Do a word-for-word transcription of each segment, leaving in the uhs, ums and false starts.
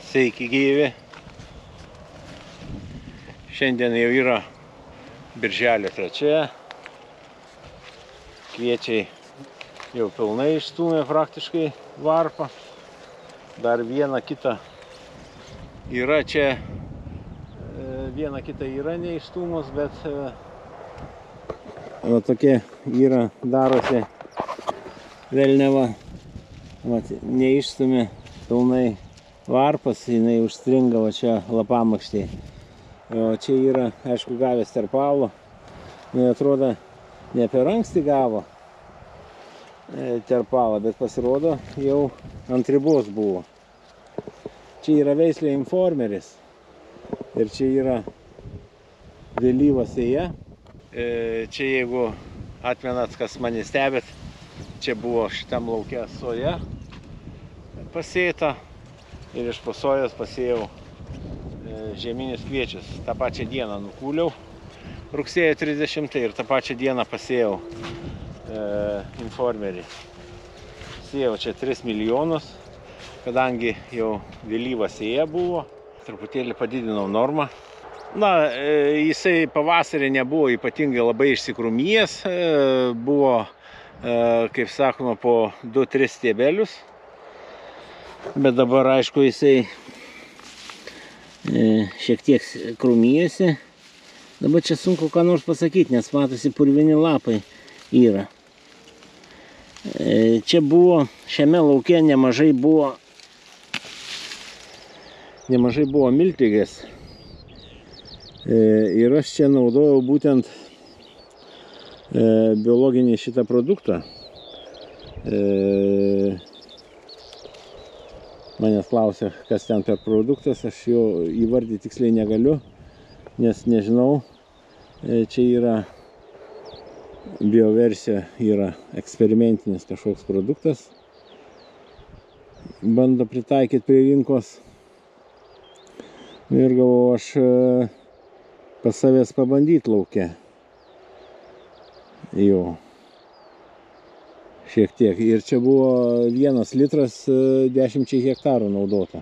Sveiki gyvi. Šiandien jau yra birželio trečia. Kviečiai jau pilnai išstūmė praktiškai varpą. Dar viena kita yra čia, viena kita yra neišstūmus, bet va tokie yra, darosi velniava. Neišstūmė pilnai varpas, jinai užstringa va čia lapamakštėje. O čia yra, aišku, gavęs terpalo. Nu, atrodo, ne per anksti gavo terpalą, bet pasirodo, jau ant ribos buvo. Čia yra veislė informeris. Ir čia yra vėlyva sėja. Čia, jeigu atmenat, kas mane stebėt, čia buvo šitam lauke soja pasėta. Ir iš po sojos pasėjau žieminius kviečius. Ta pačią dieną nukūliau rugsėjo trisdešimtą ir tą pačią dieną pasėjau e, informerį. Sėjau čia tris milijonus, kadangi jau vėlyva sėja buvo, truputėlį padidinau normą. Na, e, jisai pavasarį nebuvo ypatingai labai išsikrūmijęs, e, buvo, e, kaip sakoma, po du tris stiebelius. Bet dabar, aišku, jisai šiek tiek krūmijasi. Dabar čia sunku ką nors pasakyti, nes matosi purvini lapai yra. Čia buvo, šiame lauke nemažai buvo, nemažai buvo miltligės. Ir aš čia naudojau būtent biologinį šitą produktą. Manęs klausia, kas ten per produktas, aš jo įvardyti tiksliai negaliu, nes nežinau, čia yra bioversija, yra eksperimentinis kažkoks produktas, bando pritaikyti prie rinkos. Ir galvoju, aš pas savęs pabandyti lauke jo. Šiek tiek. Ir čia buvo vienas litras dešimčiai hektarų naudota.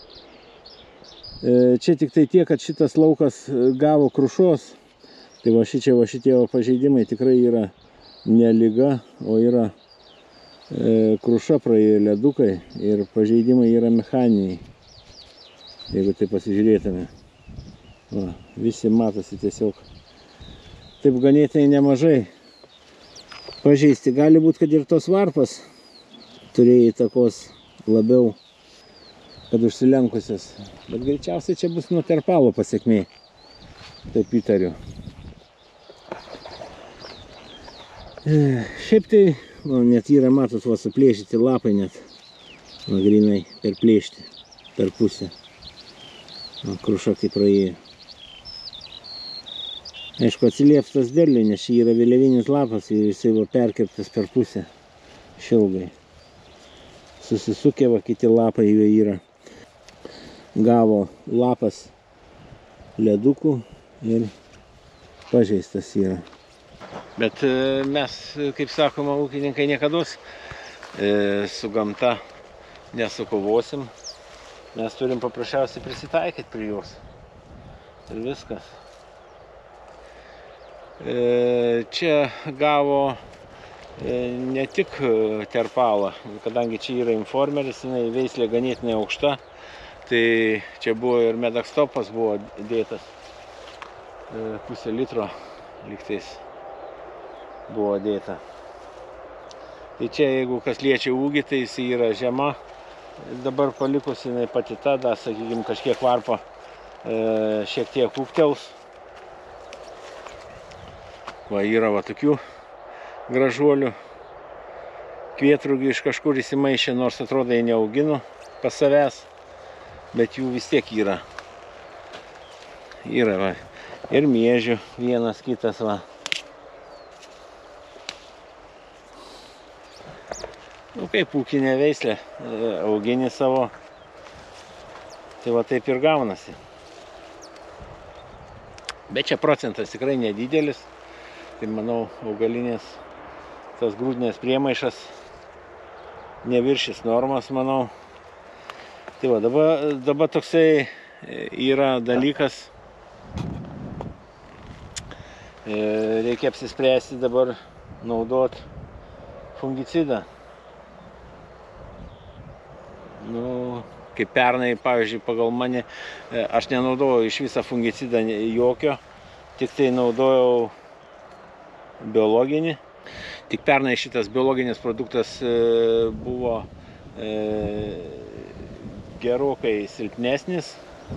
Čia tik tai tiek, kad šitas laukas gavo krušos. Tai va šitie, va šitie pažeidimai tikrai yra ne liga, o yra e, kruša, praėjo ledukai ir pažeidimai yra mechaniniai. Jeigu tai pasižiūrėtume. Va, visi matosi tiesiog. Taip ganėtinai nemažai pažeisti. Gali būti, kad ir tos varpas turėjo įtakos labiau, kad užsilenkusios. Bet greičiausiai čia bus nuo terpalo pasekmė. Taip įtariu. E, šiaip tai, nu, net yra, matot, va, suplėšyti lapai net. Va, grinai per plėšti, per pusę. Va, kruša kaip praėjo. Aišku, atsilieps tas derliui, nes čia yra vėliavinis lapas ir jisai va perkirptas per pusę šilgai. Susisukė, va, kiti lapai jų yra. Gavo lapas ledukų ir pažeistas yra. Bet mes, kaip sakoma, ūkininkai niekados su gamta nesukovosim. Mes turim paprasčiausiai prisitaikyti prie jos. Ir viskas. Čia gavo ne tik terpalą, kadangi čia yra informeris, jinai veislė ganėtinai aukšta, tai čia buvo ir medakstopas buvo dėtas, pusę litro lygtais buvo dėta. Tai čia, jeigu kas liečia ūgį, tai jis yra žema, dabar palikus jinai pati tada, sakykime, kažkiek varpa šiek tiek ūgtels. Va, yra va tokių gražuolių. Kvietrūgių iš kažkur įsimaišė, nors atrodo jie neaugino pas savęs, bet jų vis tiek yra. Yra, va, ir miežių vienas kitas, va. Nu, kaip ūkinė veislė, augini savo, tai va taip ir gaunasi. Bet čia procentas tikrai nedidelis. Tai manau, augalinės tas grūdinės priemaišas neviršys normas, manau. Tai va, dabar, dabar toksai yra dalykas. Reikia apsispręsti dabar naudot fungicidą. Nu, kaip pernai, pavyzdžiui, pagal mane, aš nenaudojau iš visą fungicidą jokio, tik tai naudojau biologinį. Tik pernai šitas biologinis produktas buvo e, gerokai silpnesnis.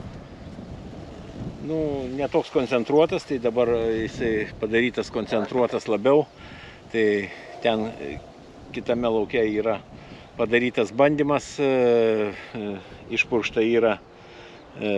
Nu, netoks koncentruotas, tai dabar jisai padarytas koncentruotas labiau. Tai ten kitame lauke yra padarytas bandymas, e, e, išpurkšta yra e,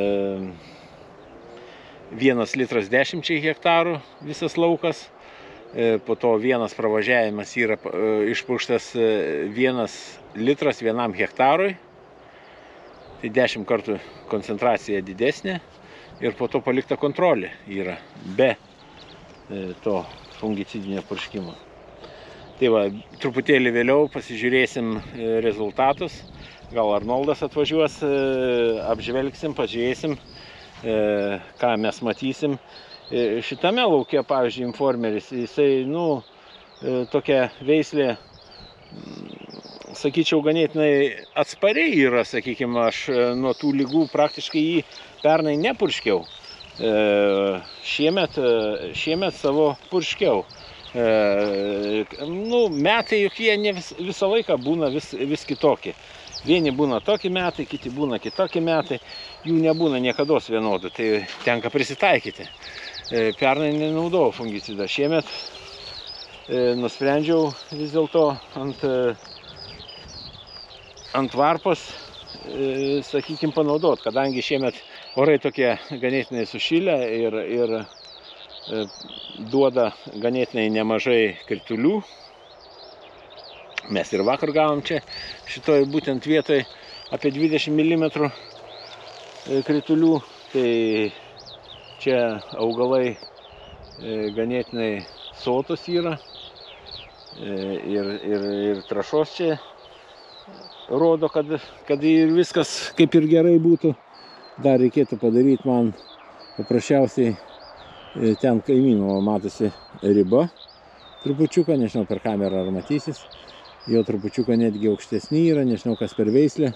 vienas litras dešimčiai hektarų visas laukas. E, po to vienas pravažiavimas yra e, išpurkštas e, vienas litras vienam hektarui. Tai dešimt kartų koncentracija didesnė. Ir po to palikta kontrolė yra be e, to fungicidinio purškimo. Tai va, truputėlį vėliau pasižiūrėsim rezultatus. Gal Arnoldas atvažiuos, e, apžvelgsim, pažiūrėsim, e, ką mes matysim. E, šitame lauke, pavyzdžiui, informeris, jisai, nu, e, tokia veislė, sakyčiau, ganėtinai atspariai yra, sakykime, aš nuo tų ligų praktiškai jį pernai nepurškiau. E, šiemet, šiemet savo purškiau. E, nu, metai juk jie ne vis, visą laiką būna vis, vis kitokie. Vieni būna tokie metai, kiti būna kitokie metai. Jų nebūna niekados vienodų, tai tenka prisitaikyti. E, pernai nenaudojau fungicidą. Šiemet e, nusprendžiau vis dėlto ant ant varpos, e, sakykime, panaudot, kadangi šiemet orai tokie ganėtinai sušilę ir, ir e, duoda ganėtinai nemažai kritulių. Mes ir vakar gavom čia šitoj būtent vietoj apie dvidešimt milimetrų kritulių, tai čia augalai e, ganėtinai sotus yra e, ir, ir, ir trąšos čia rodo, kad, kad ir viskas kaip ir gerai būtų. Dar reikėtų padaryti man paprasčiausiai ten kaimyno matosi riba trupučiuką, nežinau per kamerą ar matysis. Jo trupučiuką netgi aukštesnį yra, nežinau kas per veislę.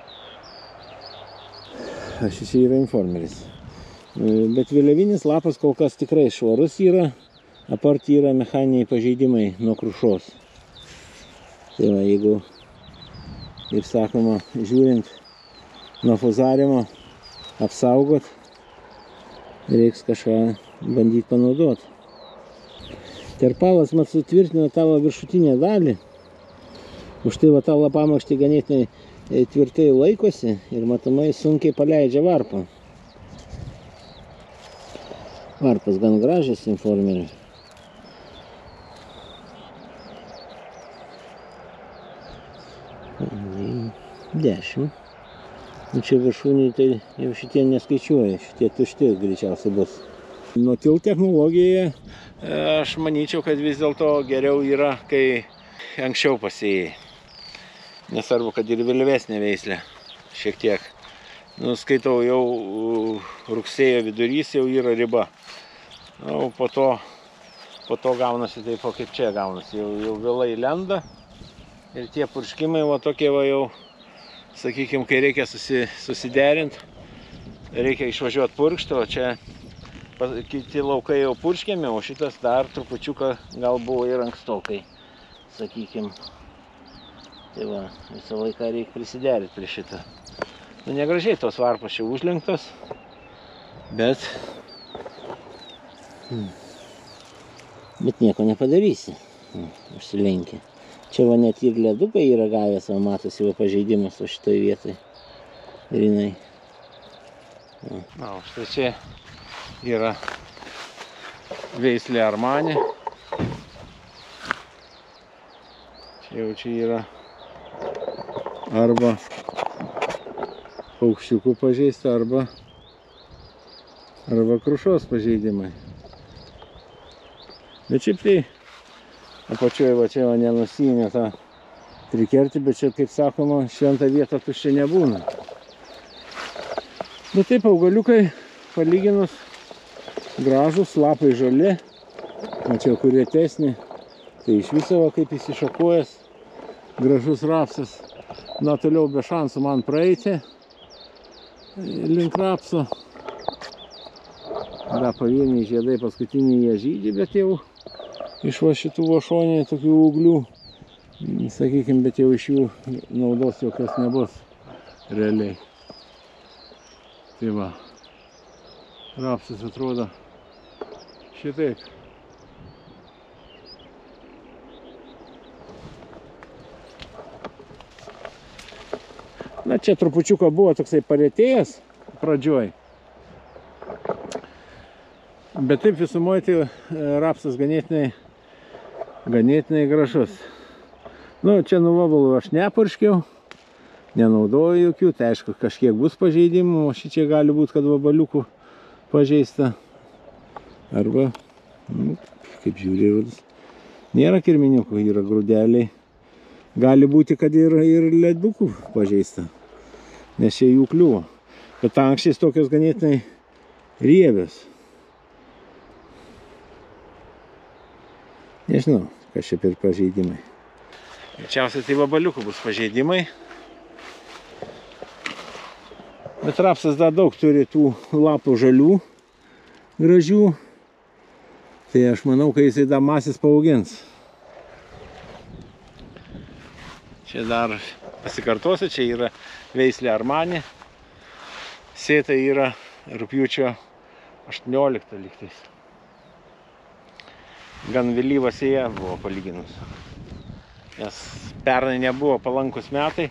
Šis yra informeris. Bet vėliavinis lapas kol kas tikrai švarus yra, apart yra mechaniniai pažeidimai nuo krušos. Tai va, jeigu, kaip sakoma, žiūrint nuo fuzarimo apsaugot, reiks kažką bandyti panaudoti. Terpalas mat sutvirtino tavo viršutinę dalį, už tai va ta lapamakštė ganėtinai tvirtai laikosi ir matomai sunkiai paleidžia varpą. Varpas gan gražias informerio. dešimt. Čia viršūniai tai jau šitie neskaičiuoja, šitie tušti greičiausiai bus. Nuo til technologijoje aš manyčiau, kad vis dėlto geriau yra, kai anksčiau pasėjai. Nesvarbu, kad ir vėlyvesnė veislė šiek tiek. Nu, skaitau, jau rugsėjo vidurys jau yra riba. O po to, po to gaunasi taip, kaip čia gaunasi. Jau, jau vėlai lenda ir tie purškimai va tokie va jau, sakykime, kai reikia susi, susiderinti, reikia išvažiuoti purkšti, o čia kiti laukai jau purškiami, o šitas dar trupučiuką gal buvo ir ankstokai, sakykime. Tai va, visą laiką reikia prisiderinti prie šitą. Nu, negražiai tos varpos čia užlenktos, bet, bet nieko nepadarysi, užsilenkia. Čia va net ir ledukai yra gavęs, va matosi va pažeidimas o šitoj vietoj. Ir jinai. Na, štai čia yra veislė Armani. Čia jau čia yra arba paukščiukų pažeista, arba, arba krušos pažeidimai. Bet šiaip tai apačioje va čia va nenusijinė tą trikertį, bet čia, kaip sakoma, šventą vietą tuščia nebūna. Bet taip augaliukai palyginus gražus, lapai žali. Mačiau, kur retesnį. Tai iš viso kaip įsišakuojas gražus rapsas. Na, toliau be šansų man praeiti link rapso. Da, pavieniai žiedai paskutiniai jie žydži, bet jau iš va šitų vošoniai tokių ūglių, sakykim, bet jau iš jų naudos jokios nebus realiai. Tai va, rapsas atrodo šitaip. Na, čia trupučiuką buvo toksai paretėjęs pradžioj. Bet taip visumoje tai rapsas ganėtinai, ganėtinai gražus. Nu, čia nuvabalų aš nepurškiau, nenaudoju jokių, tai aišku, kažkiek bus pažeidimų, o šičia gali būti, kad vabaliukų pažeista. Arba, nu, kaip žiūrėjau, nėra kirminiukų, yra grūdeliai. Gali būti, kad yra ir ledukų pažeista, nes čia jų kliuvo. Bet ankščiais tokios ganėtinai riebios. Nežinau, kas čia per pažeidimai. Greičiausiai tai vabaliukų bus pažeidimai. Bet rapsas dar daug turi tų lapų žalių, gražių. Tai aš manau, kad jisai dar masis paaugins. Čia dar pasikartosiu, čia yra veislė Armani. Sėta yra rugpjūčio aštuonioliktą lygtais. Gan vėlyva sėja buvo palyginus. Nes pernai nebuvo palankus metai.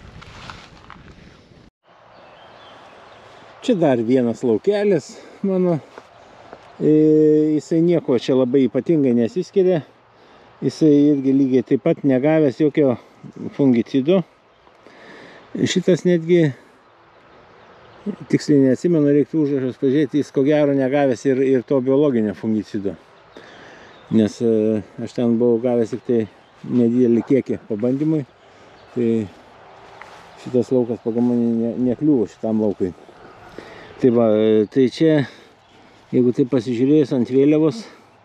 Čia dar vienas laukelis mano. Jisai nieko čia labai ypatingai nesiskiria. Jisai irgi lygiai taip pat negavęs jokio fungicido. Šitas netgi, tiksliai neatsimenu, reiktų užrašas pažiūrėti, jis ko gero negavęs ir, ir to biologinio fungicido. Nes aš ten buvau gavęs tik tai nedidelį kiekį pabandymui. Tai šitas laukas pagal mane ne, nekliuvo šitam laukui. Tai va, tai čia, jeigu tai pasižiūrėjus ant vėliavos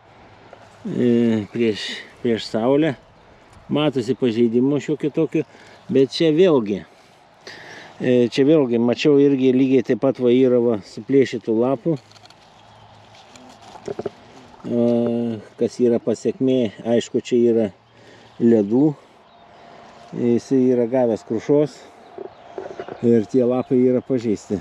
prieš, prieš saulę, matosi pažeidimų šiokio tokių, bet čia vėlgi, čia vėlgi mačiau irgi lygiai taip pat va yra va suplėšytų lapų, kas yra pasiekmė, aišku, čia yra ledų, jisai yra gavęs krušos ir tie lapai yra pažeisti.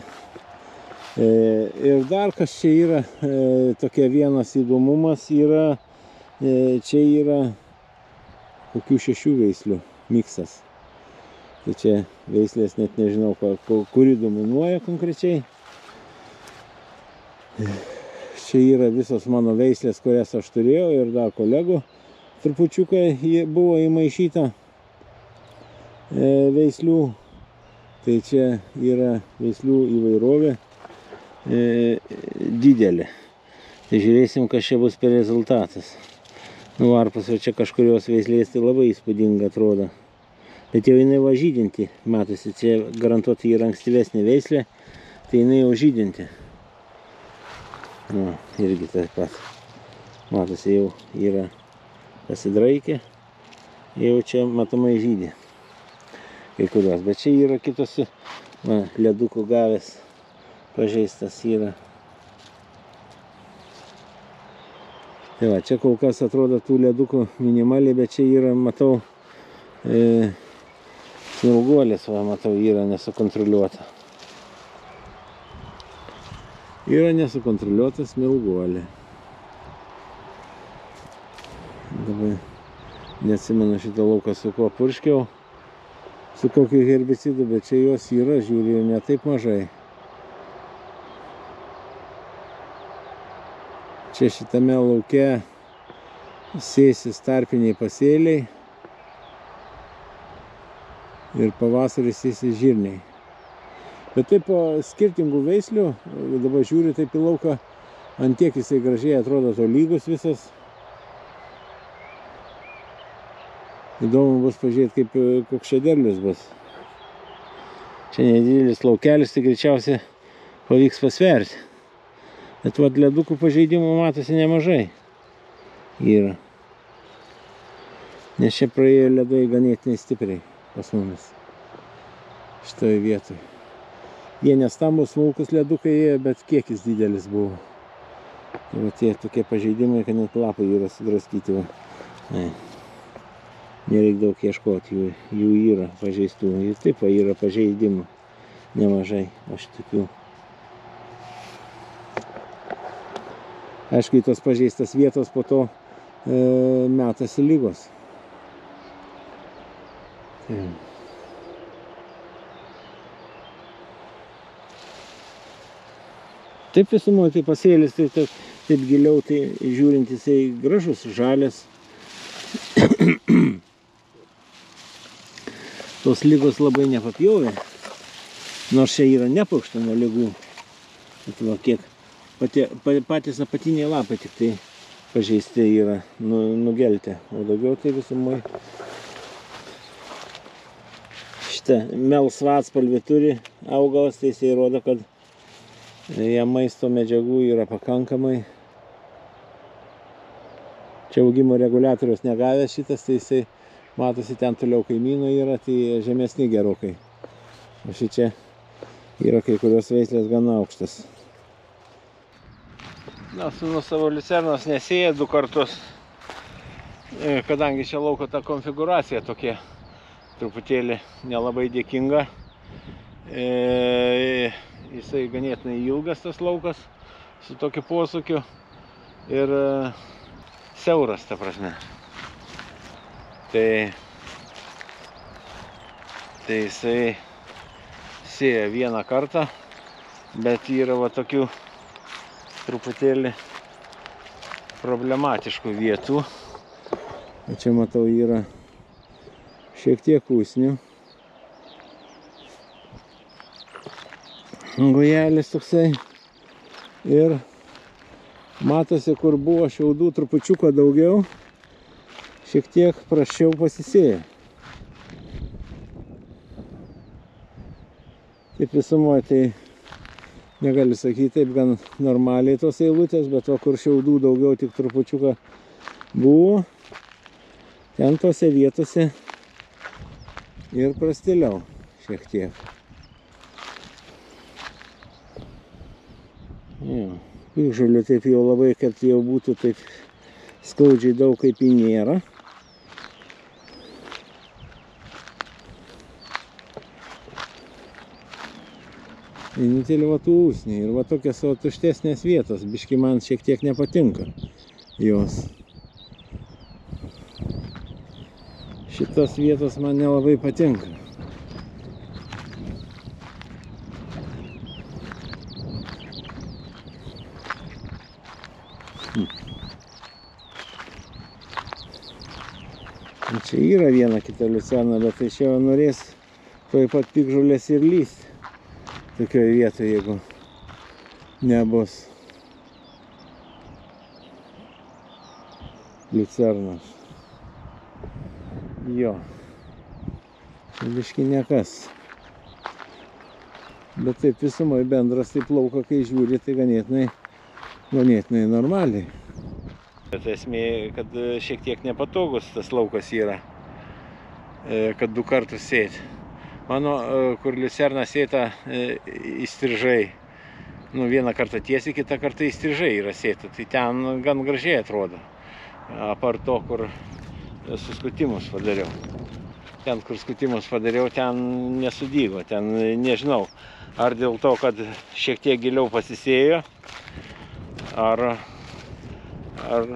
Ir dar kas čia yra, tokia vienas įdomumas yra, čia yra kokių šešių veislių miksas. Tai čia veislės net nežinau, kuri dominuoja konkrečiai. Čia yra visos mano veislės, kurias aš turėjau ir dar kolegų trupučiuką buvo įmaišyta veislių. Tai čia yra veislių įvairovė didelė. Tai žiūrėsim, kas čia bus per rezultatas. Nu, varpas va čia kažkurios veislės tai labai įspūdinga atrodo. Bet jau jinai va žydinti, matosi, čia garantuotai yra ankstyvesnė veislė, tai jinai jau žydinti. Nu, irgi taip pat. Matosi, jau yra pasidraikė, jau čia matomai žydė. Kai kurios, bet čia yra kitos, va, ledukų gavęs, pažeistas yra. Tai va, čia kol kas atrodo tų ledukų minimaliai, bet čia yra, matau, e, smilguolis, va, matau, yra nesukontroliuota. Yra nesukontroliuota smilguolė. Dabar neatsimenu šitą lauką su kuo purškiau, su kokiu herbicidu, bet čia jos yra, žiūrėjau, ne taip mažai. Čia šitame lauke sėsis tarpiniai pasėliai ir pavasarį sėsis žirniai. Bet taip po skirtingų veislių, dabar žiūriu taip į lauką, ant tiek jisai gražiai atrodo tolygus visas. Įdomu bus pažiūrėti, kaip koks čia derlius bus. Čia nedidelis laukelis, tai greičiausiai pavyks pasverti. Bet vat ledukų pažeidimų matosi nemažai yra. Nes čia praėjo ledai ganėtinai stipriai pas mumis šitoje vietoje. Jie nestambus smulkus ledukai ėjo, bet kiekis didelis buvo. Tai va tie tokie pažeidimai, kad net lapai yra sudraskyti. Va. Ne. Nereik daug ieškoti, jų, jų yra pažeistų. Jų taip va yra pažeidimų nemažai. Aš tikiu. Aišku, į tos pažeistas vietos po to e, metasi lygos. Tai. Taip visumoje, tai pasėlis, tai taip, taip giliau, tai žiūrint jisai gražus, žalias. Tos lygos labai nepapjovė, nors čia yra nepurkšta nuo lygų. Bet va, kiek pati, patys apatiniai lapai tik tai pažeisti yra, nu, nugeltę. O daugiau tai visumoje šitą melsvą atspalvį turi augalas, tai jisai rodo, kad jam maisto medžiagų yra pakankamai. Čia augimo reguliatorius negavęs šitas, tai jisai matosi ten toliau kaimynų yra, tai žemesni gerokai. O šičia yra kai kurios veislės gana aukštas. Na, sūnus savo liucernos nesėja du kartus, kadangi čia lauko ta konfigūracija tokia truputėlį nelabai dėkinga. E, jisai ganėtinai ilgas tas laukas su tokiu posūkiu ir e, siauras, ta prasme. Tai, tai jisai sėja vieną kartą, bet yra va tokių truputėlį problematiškų vietų. Čia matau yra šiek tiek usnių. Gojelis toksai. Ir matosi, kur buvo šiaudų trupučiuką daugiau, šiek tiek prasčiau pasisėjo. Taip visumoje, tai negaliu sakyti, taip gan normaliai tos eilutės, bet va, kur šiaudų daugiau tik trupučiuką buvo, ten tose vietose ir prastėliau šiek tiek. Piktžolių taip jau labai, kad jau būtų taip skaudžiai daug kaip į nėra. Vienintelį va tų usniai ir va tokias va tuštesnės vietos, biški man šiek tiek nepatinka jos. Šitos vietos man nelabai patinka. Čia yra viena kita liucerna, bet tai čia norės tuoj pat piktžolės ir lysti. Tokioje vietoje, jeigu nebus liucernos. Jo. Biški nekas. Bet taip visumoje bendras taip lauką, kai žiūri, tai ganėtinai, ganėtinai normaliai. Bet esmė, kad šiek tiek nepatogus tas laukas yra, kad du kartus sėti. Mano, kur liucerna sėta įstrižai, nu vieną kartą tiesiai, kitą kartą įstrižai yra sėta, tai ten gan gražiai atrodo. Apart to, kur suskutimus padariau. Ten, kur skutimus padariau, ten nesudygo, ten nežinau, ar dėl to, kad šiek tiek giliau pasisėjo, ar, ar,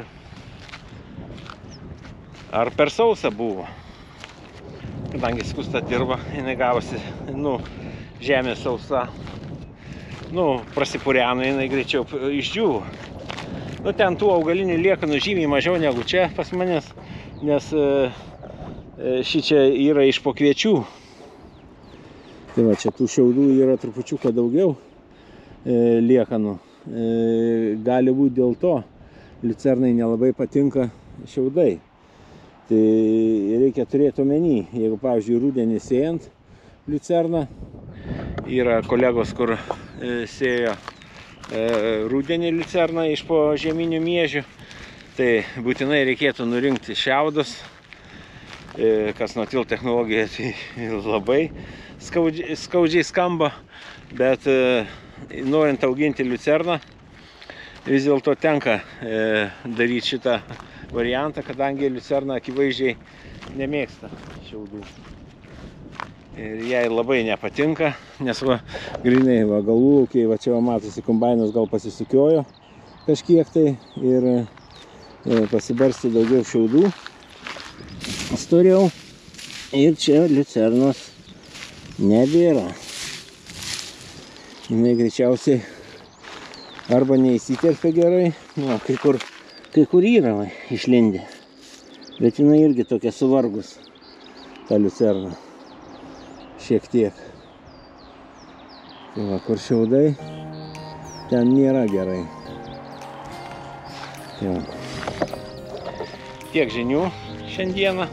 ar per sausa buvo. Kadangi skusta dirba, jinai gavosi, nu, žemė sausa, nu, prasipureno, jinai greičiau išdžiūvo. Nu, ten tų augalinių liekanų žymiai mažiau negu čia pas manęs, nes e, šičia yra iš po kviečių. Tai va, čia tų šiaudų yra trupučiuką daugiau e, liekanų. E, gali būti dėl to, liucernai nelabai patinka šiaudai. Tai reikia turėti omeny, jeigu, pavyzdžiui, rudenį sėjant liucerną, yra kolegos, kur sėjo rudenį liucerną iš po žieminių miežių, tai būtinai reikėtų nurinkti šiaudus. Kas nuo til technologija, tai labai skaudžiai, skaudžiai skamba, bet norint auginti liucerną, vis dėlto tenka daryti šitą variantą, kadangi liucerna akivaizdžiai nemėgsta šiaudų. Ir jai labai nepatinka, nes va, grinai va, galvūkiai, va čia va, matosi, kombainas gal pasisukiojo kažkiek tai ir pasibarsti daugiau šiaudų storiau. Ir čia liucernos nebėra. Jinai greičiausiai arba neįsiterpia gerai, nu, kai kur, kai kur yra va, išlindė. Bet jinai irgi tokia suvargus, ta liucerna. Šiek tiek. Tai va, kur šiaudai, ten nėra gerai. Tai va. Tiek žinių šiandieną.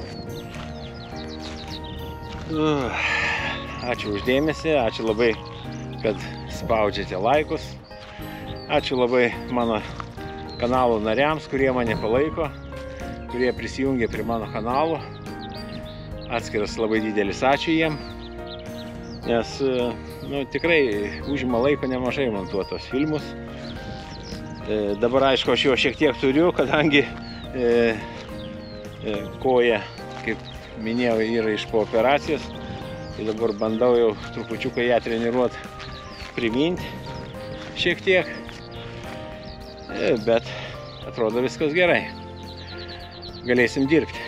Ačiū už dėmesį, ačiū labai, kad spaudžiate laikus. Ačiū labai mano kanalo nariams, kurie mane palaiko, kurie prisijungė prie mano kanalo. Atskiras labai didelis ačiū jiem, nes nu, tikrai užima laiko nemažai montuotos filmus. E, dabar aišku, aš jo šiek tiek turiu, kadangi e, e, koja, kaip minėjau, yra iš po operacijos. Tai dabar bandau jau trupučiuką ją treniruoti, priminti šiek tiek. E, bet atrodo viskas gerai. Galėsim dirbti.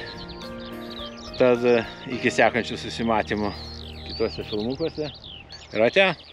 Tad iki sekančių susimatymų kituose filmukuose. Ir ate.